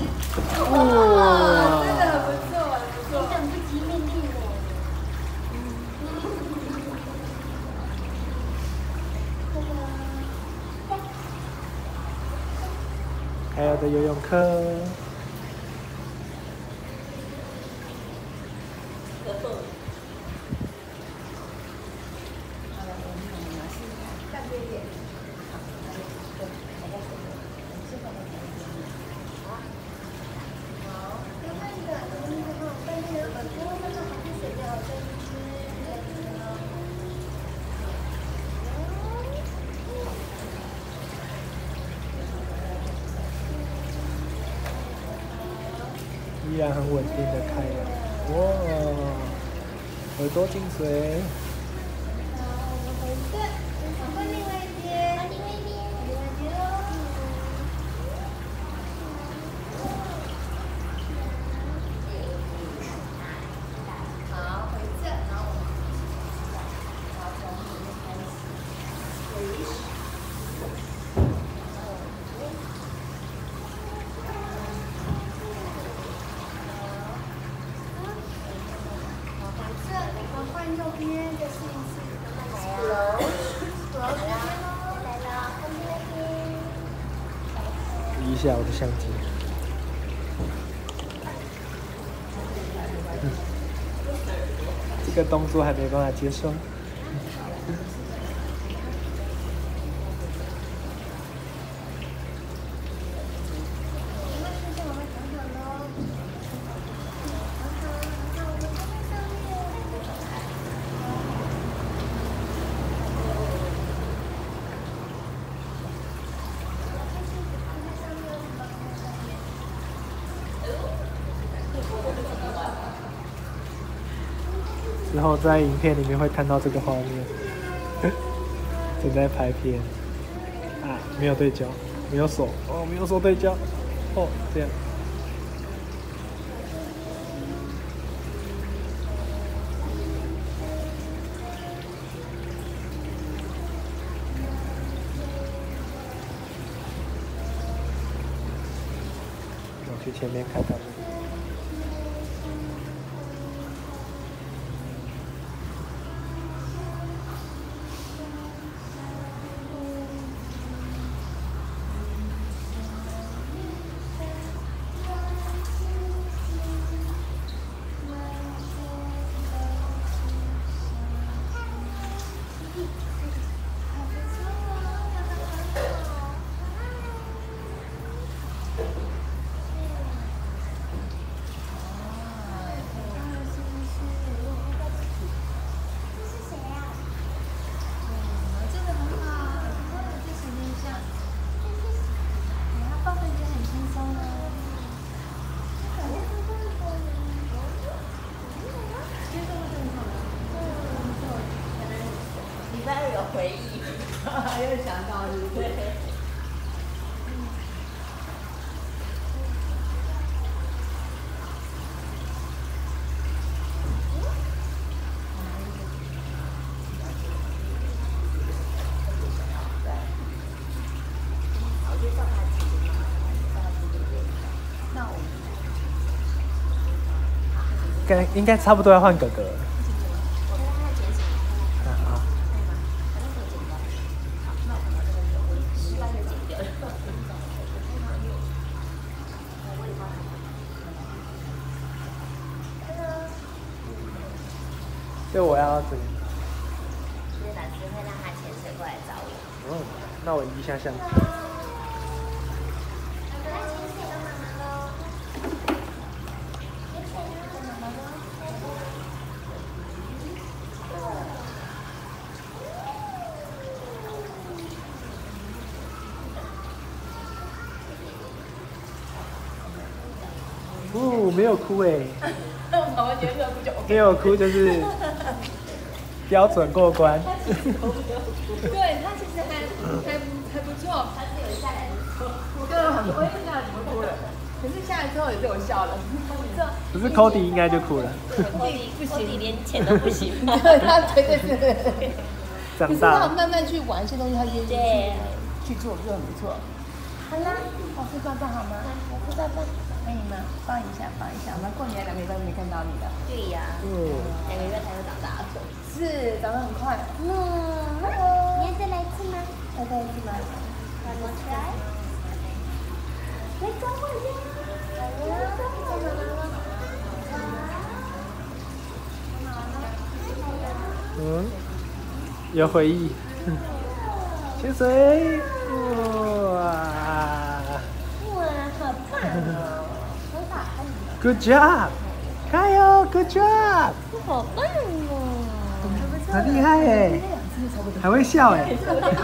哇，真的很不错，很不错。 等不及命令了。 还有的游泳课。依然很稳定的开了，哇，耳朵进水。 换另外一边，另外一边哦。好，回正，然后我们好从里面开始。换右边，再试一次，慢慢来啊。来了，换另外一边。 移一下我的相机。这个动作还没办法接受。之后在影片里面会看到这个画面，正在拍片啊，没有对焦，没有手哦，没有手对焦哦，这样。我去前面看他们。 回忆，又想到，对不对？ 应该差不多要换哥哥了。所以我要怎么？ 因为老师会让他潜水过来找我。 哦，那我移一下相机。哦，没有哭哎。 我们觉得不就 OK？ 没有哭就是标准过关。 对他其实还不错， 他是有下来的时候， 对，很多下来怎么哭了？可是下来之后也是有笑了， 可是 Cody 应该就哭了。 不行，连钱都不行。 对，他对。可是他长大了。 慢慢去玩一些东西，他愿意去做，就很不错。 好啦， 老师爸爸好吗？ 老师爸爸。 可以吗？抱一下，抱一下。我们过年2个礼拜都没看到你了。 对呀，2个月才会长大。 是，长得很快。 你要再来一次吗？ 要再一次吗？ 我来。来找我嗯，有回忆。潜水，哇！ 哇，好棒哦！很好看的。 Good job， 加油 ，Good job， 好棒哦！ 很厉害哎，还会笑哎，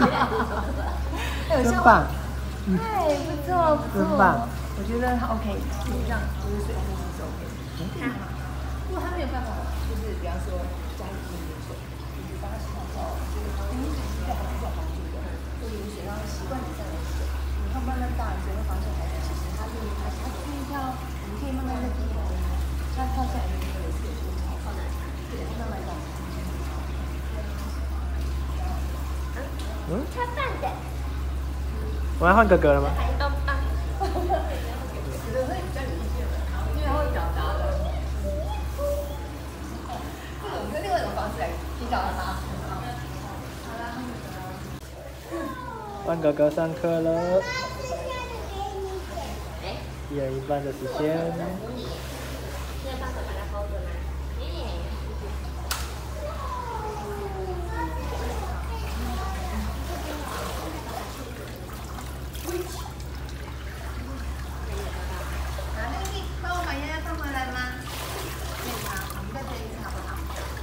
真棒， 哎，不错不错， 真棒。 我觉得 OK， 基本上就是水呼吸是 OK 的。如果他没有办法，就是比方说家里没有水，就是帮他洗澡之后，就是对孩子是有帮助的。就饮水，让他习惯你这样的水，你看慢慢大，你就会发现孩子其实他愿意，他去跳，你可以慢慢的低头，他跳下来的时候也是有些好放在，对，慢慢长。 超棒的！ 我要换哥哥了吗？ 觉得会比较有意见的，因为他会表达的。这个我们用另外一种方式来引导他。 换哥哥上课了，1人1半的时间。 现在把手把它 hold 着吗？ 帮我把丫丫放回来吗？可以吗？我们再这一次好不好？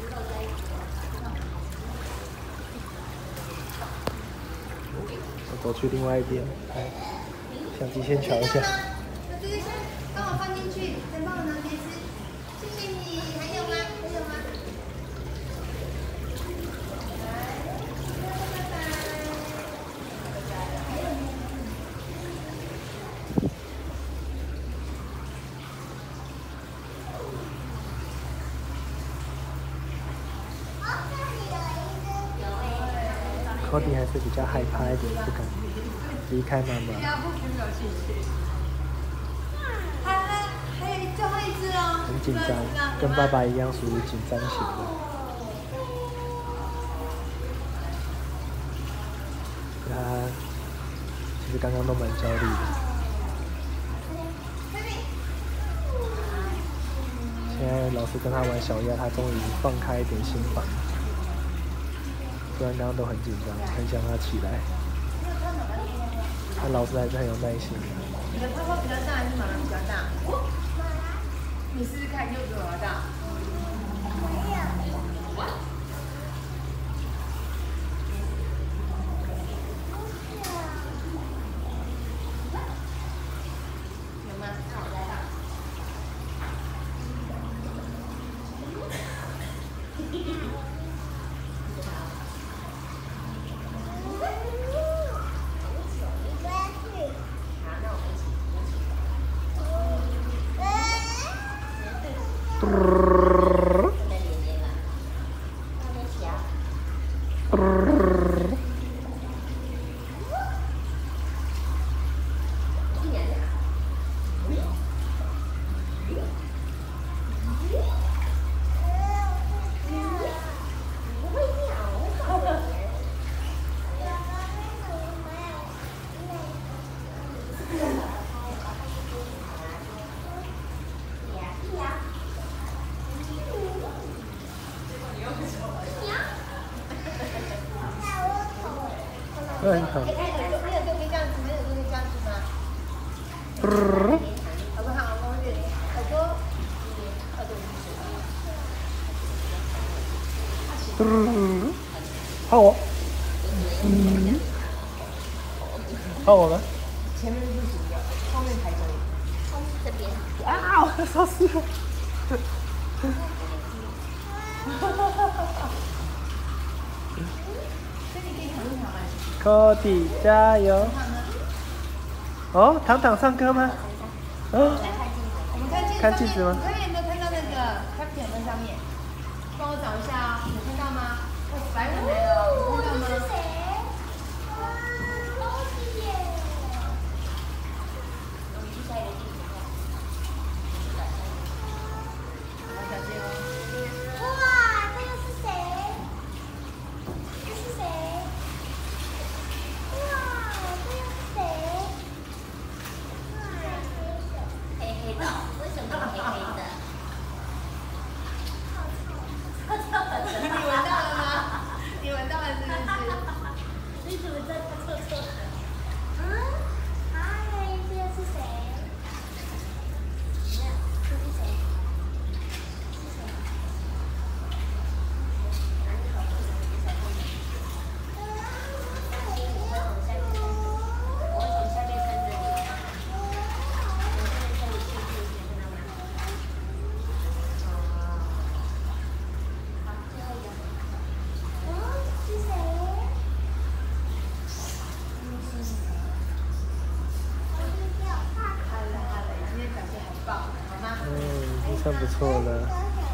我走去另外一边，来向极限瞧一下。 那这个先帮我放进去，再帮我拿碟子。谢谢你，还有吗？还有吗？ 科迪还是比较害怕一点，不敢离开妈妈。 还有最后一只哦。 很紧张，跟爸爸一样属于紧张型的。他其实刚刚都蛮焦虑的。现在老师跟他玩小鸭，他终于放开一点心房。虽然刚刚都很紧张，很想他起来，但老师还是很有耐心。 你的泡泡比较大还是妈妈比较大？你试试看，你有比我大？有吗？ 很好。 没有都可以这样子，没有都可以这样子吗？好不好？我们耳朵， 换我。换我吗？ 前面是不行的，后面才可以。 这边。 啊！我烧死了。科迪加油！哦，糖糖唱歌吗？哦， 我们看镜子吗？你看有没有看到那个 Captain 在上面？帮我找一下啊，有看到吗？白虎来了，有看到吗？ 算不错了。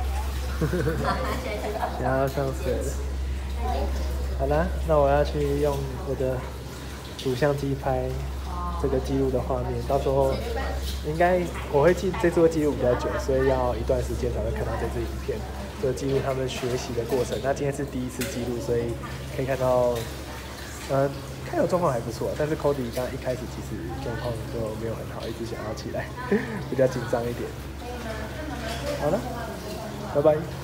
想要上水了。好啦，那我要去用我的主相机拍这个记录的画面，到时候应该我会这次会记录比较久，所以要一段时间才会看到这支影片，就记录他们学习的过程。那今天是第一次记录，所以可以看到，开头状况还不错，但是 Cody 刚一开始其实状况就没有很好，一直想要起来，比较紧张一点。好了，拜拜。